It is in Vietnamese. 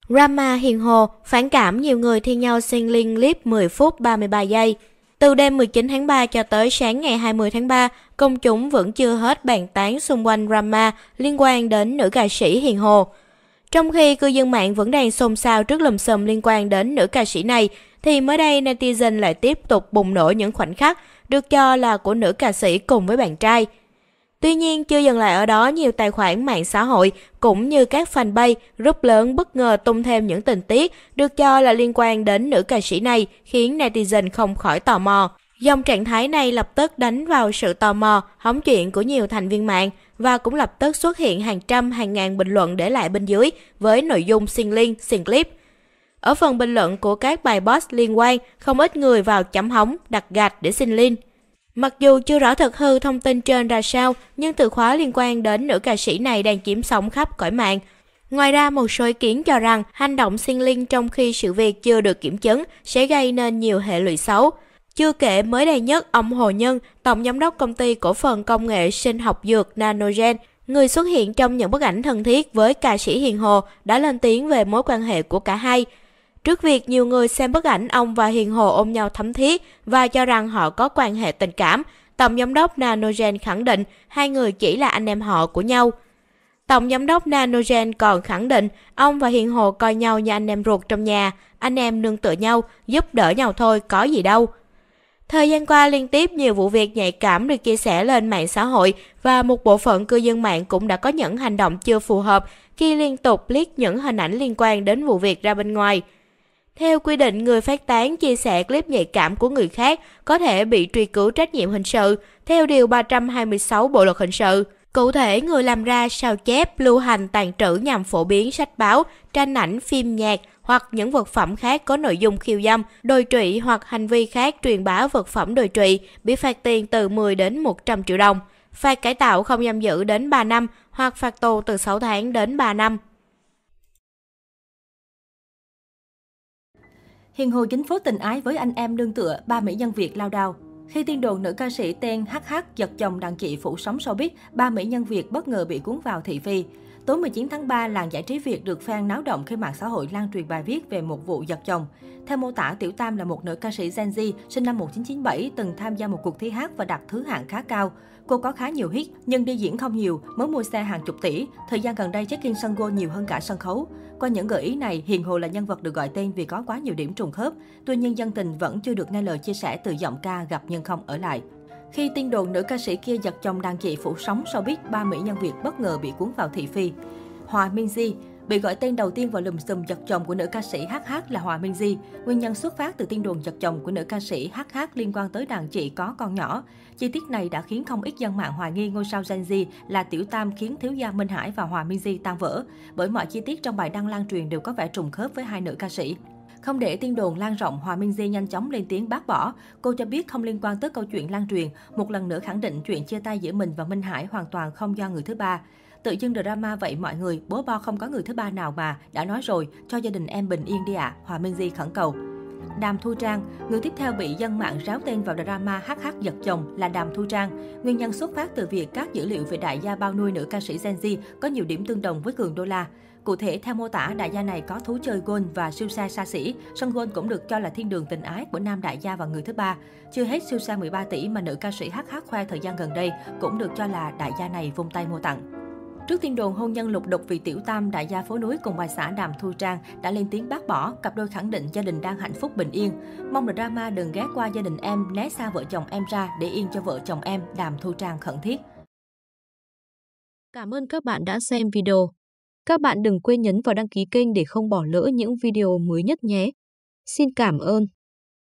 Drama Hiền Hồ, phản cảm nhiều người thi nhau xuyên liên clip 10 phút 33 giây. Từ đêm 19 tháng 3 cho tới sáng ngày 20 tháng 3, công chúng vẫn chưa hết bàn tán xung quanh drama liên quan đến nữ ca sĩ Hiền Hồ. Trong khi cư dân mạng vẫn đang xôn xao trước lùm xùm liên quan đến nữ ca sĩ này, thì mới đây netizen lại tiếp tục bùng nổ những khoảnh khắc được cho là của nữ ca sĩ cùng với bạn trai. Tuy nhiên, chưa dừng lại ở đó, nhiều tài khoản mạng xã hội cũng như các fanpage, group lớn bất ngờ tung thêm những tình tiết được cho là liên quan đến nữ ca sĩ này, khiến netizen không khỏi tò mò. Dòng trạng thái này lập tức đánh vào sự tò mò, hóng chuyện của nhiều thành viên mạng và cũng lập tức xuất hiện hàng trăm hàng ngàn bình luận để lại bên dưới với nội dung xuyên link, xuyên clip. Ở phần bình luận của các bài post liên quan, không ít người vào chấm hóng, đặt gạch để xin link. Mặc dù chưa rõ thực hư thông tin trên ra sao, nhưng từ khóa liên quan đến nữ ca sĩ này đang chiếm sóng khắp cõi mạng. Ngoài ra, một số ý kiến cho rằng hành động xin link trong khi sự việc chưa được kiểm chứng sẽ gây nên nhiều hệ lụy xấu. Chưa kể mới đây nhất, ông Hồ Nhân, tổng giám đốc công ty cổ phần công nghệ sinh học dược Nanogen, người xuất hiện trong những bức ảnh thân thiết với ca sĩ Hiền Hồ, đã lên tiếng về mối quan hệ của cả hai. Trước việc nhiều người xem bức ảnh ông và Hiền Hồ ôm nhau thắm thiết và cho rằng họ có quan hệ tình cảm, tổng giám đốc Nanogen khẳng định hai người chỉ là anh em họ của nhau. Tổng giám đốc Nanogen còn khẳng định ông và Hiền Hồ coi nhau như anh em ruột trong nhà, anh em nương tựa nhau, giúp đỡ nhau thôi, có gì đâu. Thời gian qua, liên tiếp nhiều vụ việc nhạy cảm được chia sẻ lên mạng xã hội và một bộ phận cư dân mạng cũng đã có những hành động chưa phù hợp khi liên tục leak những hình ảnh liên quan đến vụ việc ra bên ngoài. Theo quy định, người phát tán chia sẻ clip nhạy cảm của người khác có thể bị truy cứu trách nhiệm hình sự theo Điều 326 Bộ Luật Hình sự. Cụ thể, người làm ra, sao chép, lưu hành, tàng trữ nhằm phổ biến sách báo, tranh ảnh, phim nhạc hoặc những vật phẩm khác có nội dung khiêu dâm, đồi trụy hoặc hành vi khác truyền bá vật phẩm đồi trụy bị phạt tiền từ 10 đến 100 triệu đồng, phạt cải tạo không giam giữ đến 3 năm hoặc phạt tù từ 6 tháng đến 3 năm. Hiền Hồ dính phốt tình ái với anh em nương tựa, ba mỹ nhân Việt lao đao. Khi tin đồn nữ ca sĩ tên HH giật chồng đàn chị phủ sóng showbiz, ba mỹ nhân Việt bất ngờ bị cuốn vào thị phi. Tối 19 tháng 3, làng giải trí Việt được fan náo động khi mạng xã hội lan truyền bài viết về một vụ giật chồng. Theo mô tả, Tiểu Tam là một nữ ca sĩ Gen Z, sinh năm 1997, từng tham gia một cuộc thi hát và đạt thứ hạng khá cao. Cô có khá nhiều hit, nhưng đi diễn không nhiều, mới mua xe hàng chục tỷ. Thời gian gần đây check-in sân golf nhiều hơn cả sân khấu. Qua những gợi ý này, Hiền Hồ là nhân vật được gọi tên vì có quá nhiều điểm trùng khớp. Tuy nhiên, dân tình vẫn chưa được nghe lời chia sẻ từ giọng ca gặp nhưng không ở lại. Khi tin đồn nữ ca sĩ kia giật chồng đàn chị phủ sóng showbiz, ba mỹ nhân Việt bất ngờ bị cuốn vào thị phi. Hòa Minzy bị gọi tên đầu tiên vào lùm xùm giật chồng của nữ ca sĩ HH là Hòa Minzy. Nguyên nhân xuất phát từ tin đồn giật chồng của nữ ca sĩ HH liên quan tới đàn chị có con nhỏ. Chi tiết này đã khiến không ít dân mạng hoài nghi ngôi sao Gen Z là Tiểu Tam khiến thiếu gia Minh Hải và Hòa Minzy tan vỡ, bởi mọi chi tiết trong bài đăng lan truyền đều có vẻ trùng khớp với hai nữ ca sĩ. Không để tin đồn lan rộng, Hòa Minzy nhanh chóng lên tiếng bác bỏ. Cô cho biết không liên quan tới câu chuyện lan truyền, một lần nữa khẳng định chuyện chia tay giữa mình và Minh Hải hoàn toàn không do người thứ ba. Tự dưng drama vậy mọi người, bố bo không có người thứ ba nào mà, đã nói rồi, cho gia đình em bình yên đi ạ, Hòa Minzy khẩn cầu. Đàm Thu Trang, người tiếp theo bị dân mạng ráo tên vào drama HH giật chồng là Đàm Thu Trang. Nguyên nhân xuất phát từ việc các dữ liệu về đại gia bao nuôi nữ ca sĩ Gen Z có nhiều điểm tương đồng với Cường Đô La. Cụ thể, theo mô tả, đại gia này có thú chơi golf và siêu xe xa xỉ. Sân golf cũng được cho là thiên đường tình ái của nam đại gia và người thứ ba. Chưa hết, siêu xe 13 tỷ mà nữ ca sĩ HH khoe thời gian gần đây cũng được cho là đại gia này vung tay mua tặng. Trước tin đồn hôn nhân lục đục vì Tiểu Tam, đại gia phố núi cùng bà xã Đàm Thu Trang đã lên tiếng bác bỏ, cặp đôi khẳng định gia đình đang hạnh phúc bình yên. Mong drama đừng ghé qua gia đình em, né xa vợ chồng em ra để yên cho vợ chồng em, Đàm Thu Trang khẩn thiết. Cảm ơn các bạn đã xem video. Các bạn đừng quên nhấn vào đăng ký kênh để không bỏ lỡ những video mới nhất nhé. Xin cảm ơn.